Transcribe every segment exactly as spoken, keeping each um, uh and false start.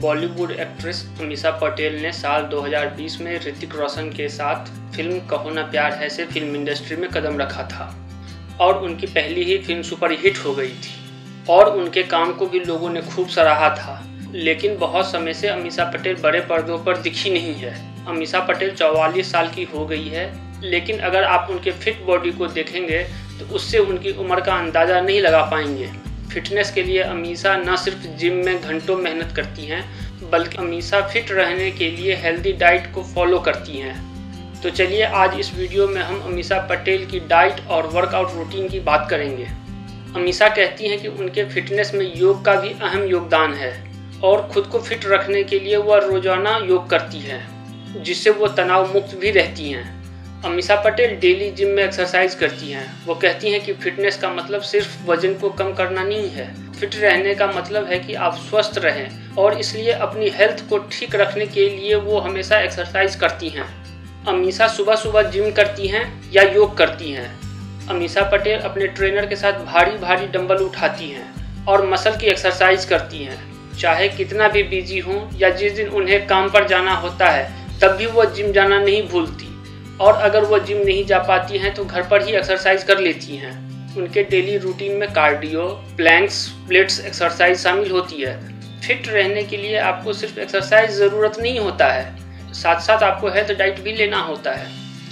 Bollywood actress Amisha Patel ने साल दो हज़ार बीस में ऋतिक रोशन के साथ फिल्म कहो ना प्यार है से फिल्म इंडस्ट्री में कदम रखा था और उनकी पहली ही फिल्म सुपरहिट हो गई थी और उनके काम को भी लोगों ने खूब सराहा था। लेकिन बहुत समय से अमीषा पटेल बड़े पर्दों पर दिखी नहीं है। अमीषा पटेल चौवालीस साल की हो गई है, लेकिन अगर आप उनके फिट बॉडी को देखेंगे तो उससे उनकी उम्र का अंदाज़ा नहीं लगा पाएंगे। फिटनेस के लिए अमीषा न सिर्फ जिम में घंटों मेहनत करती हैं, बल्कि अमीषा फिट रहने के लिए हेल्दी डाइट को फॉलो करती हैं। तो चलिए आज इस वीडियो में हम अमीषा पटेल की डाइट और वर्कआउट रूटीन की बात करेंगे। अमीषा कहती हैं कि उनके फिटनेस में योग का भी अहम योगदान है और खुद को फिट रखने के लिए वह रोजाना योग करती हैं, जिससे वो तनाव मुक्त भी रहती हैं। अमीषा पटेल डेली जिम में एक्सरसाइज करती हैं। वो कहती हैं कि फिटनेस का मतलब सिर्फ वजन को कम करना नहीं है। फिट रहने का मतलब है कि आप स्वस्थ रहें और इसलिए अपनी हेल्थ को ठीक रखने के लिए वो हमेशा एक्सरसाइज करती हैं। अमीषा सुबह सुबह जिम करती हैं या योग करती हैं। अमीषा पटेल अपने ट्रेनर के साथ भारी भारी डंबल उठाती हैं और मसल की एक्सरसाइज करती हैं। चाहे कितना भी बिजी हों या जिस दिन उन्हें काम पर जाना होता है तब भी वो जिम जाना नहीं भूलती, और अगर वो जिम नहीं जा पाती हैं तो घर पर ही एक्सरसाइज कर लेती हैं। उनके डेली रूटीन में कार्डियो, प्लैंक्स, स्प्लिट्स एक्सरसाइज शामिल होती है। फिट रहने के लिए आपको सिर्फ एक्सरसाइज ज़रूरत नहीं होता है, साथ साथ आपको हेल्थ डाइट भी लेना होता है।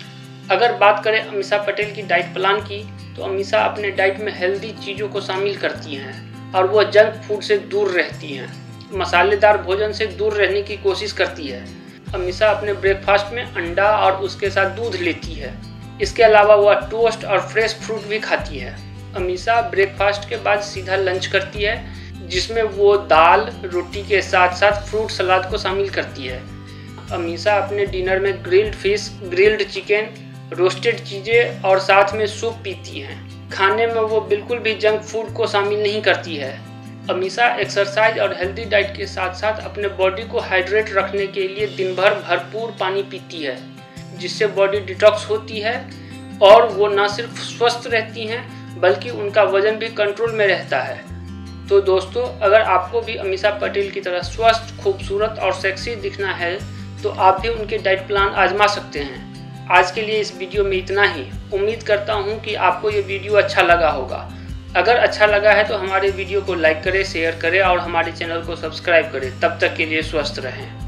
अगर बात करें अमीषा पटेल की डाइट प्लान की, तो अमीषा अपने डाइट में हेल्दी चीज़ों को शामिल करती हैं और वह जंक फूड से दूर रहती हैं। मसालेदार भोजन से दूर रहने की कोशिश करती है। अमीषा अपने ब्रेकफास्ट में अंडा और उसके साथ दूध लेती है। इसके अलावा वह टोस्ट और फ्रेश फ्रूट भी खाती है। अमीषा ब्रेकफास्ट के बाद सीधा लंच करती है, जिसमें वो दाल रोटी के साथ साथ फ्रूट सलाद को शामिल करती है। अमीषा अपने डिनर में grilled fish, grilled chicken, roasted चीज़ें और साथ में सूप पीती हैं। खाने में वो बिल्कुल भी जंक फूड को शामिल नहीं करती है। अमीषा एक्सरसाइज और हेल्दी डाइट के साथ साथ अपने बॉडी को हाइड्रेट रखने के लिए दिन भर भरपूर पानी पीती है, जिससे बॉडी डिटॉक्स होती है और वो न सिर्फ स्वस्थ रहती हैं बल्कि उनका वजन भी कंट्रोल में रहता है। तो दोस्तों, अगर आपको भी अमीषा पटेल की तरह स्वस्थ, खूबसूरत और सेक्सी दिखना है तो आप भी उनके डाइट प्लान आजमा सकते हैं। आज के लिए इस वीडियो में इतना ही। उम्मीद करता हूँ कि आपको ये वीडियो अच्छा लगा होगा। अगर अच्छा लगा है तो हमारे वीडियो को लाइक करें, शेयर करें और हमारे चैनल को सब्सक्राइब करें। तब तक के लिए स्वस्थ रहें।